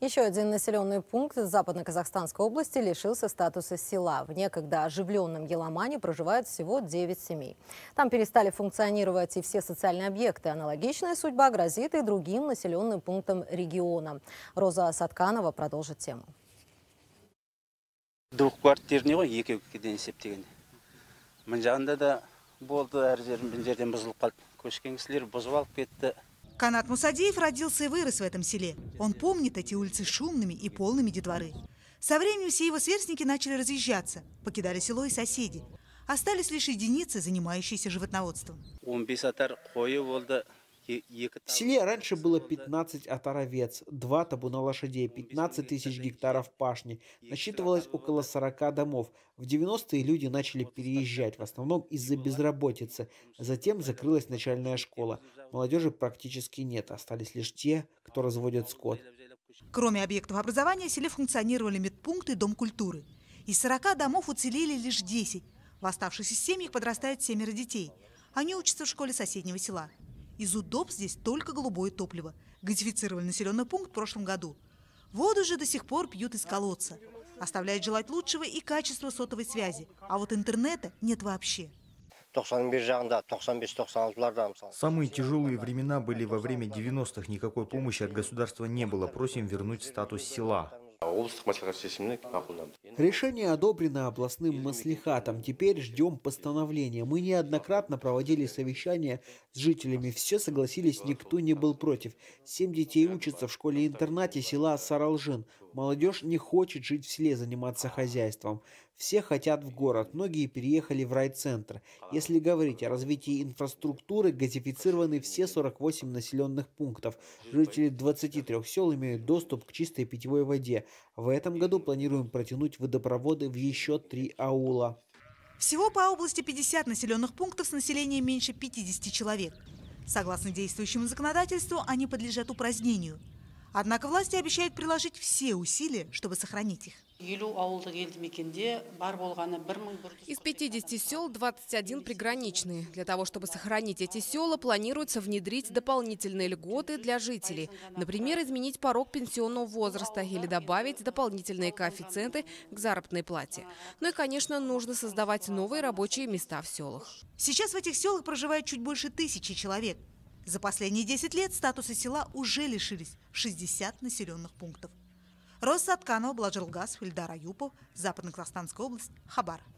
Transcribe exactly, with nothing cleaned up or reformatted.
Еще один населенный пункт Западно-Казахстанской области лишился статуса села. В некогда оживленном Еламане проживает всего девять семей. Там перестали функционировать и все социальные объекты. Аналогичная судьба грозит и другим населенным пунктам региона. Роза Сатканова продолжит тему. Двухквартирный ғой, екеуге дейін есептеген. Мына жағында да болды, әр жерден бұзылып қалды. Көшкен кісілер бұзып алып кетті. Канат Мусадеев родился и вырос в этом селе. Он помнит эти улицы шумными и полными детворы. Со временем все его сверстники начали разъезжаться, покидали село и соседи. Остались лишь единицы, занимающиеся животноводством. В селе раньше было пятнадцать отар-овец, два табуна лошадей, пятнадцать тысяч гектаров пашни. Насчитывалось около сорока домов. В девяностые люди начали переезжать, в основном из-за безработицы. Затем закрылась начальная школа. Молодежи практически нет, остались лишь те, кто разводит скот. Кроме объектов образования, в селе функционировали медпункт и дом культуры. Из сорока домов уцелели лишь десять. В оставшихся семьях подрастает семеро детей. Они учатся в школе соседнего села. Из удобств здесь только голубое топливо. Газифицировали населенный пункт в прошлом году. Воду же до сих пор пьют из колодца. Оставляет желать лучшего и качество сотовой связи. А вот интернета нет вообще. Самые тяжелые времена были во время девяностых. Никакой помощи от государства не было. Просим вернуть статус села. Решение одобрено областным маслихатом. Теперь ждем постановления. Мы неоднократно проводили совещания с жителями. Все согласились, никто не был против. Семь детей учатся в школе-интернате села Саралжин. Молодежь не хочет жить в селе, заниматься хозяйством. Все хотят в город. Многие переехали в райцентр. Если говорить о развитии инфраструктуры, газифицированы все сорок восемь населенных пунктов. Жители двадцати трёх сел имеют доступ к чистой питьевой воде. В этом году планируем протянуть водопроводы в еще три аула. Всего по области пятьдесят населенных пунктов с населением меньше пятидесяти человек. Согласно действующему законодательству, они подлежат упразднению. Однако власти обещают приложить все усилия, чтобы сохранить их. Из пятидесяти сел двадцать один приграничные. Для того, чтобы сохранить эти села, планируется внедрить дополнительные льготы для жителей. Например, изменить порог пенсионного возраста или добавить дополнительные коэффициенты к заработной плате. Ну и, конечно, нужно создавать новые рабочие места в селах. Сейчас в этих селах проживает чуть больше тысячи человек. За последние десять лет статуса села уже лишились шестьдесят населенных пунктов. Роза Сатканова, Блажил Гасов, Ильдар Аюпов, Западно-Казахстанская область, Хабар.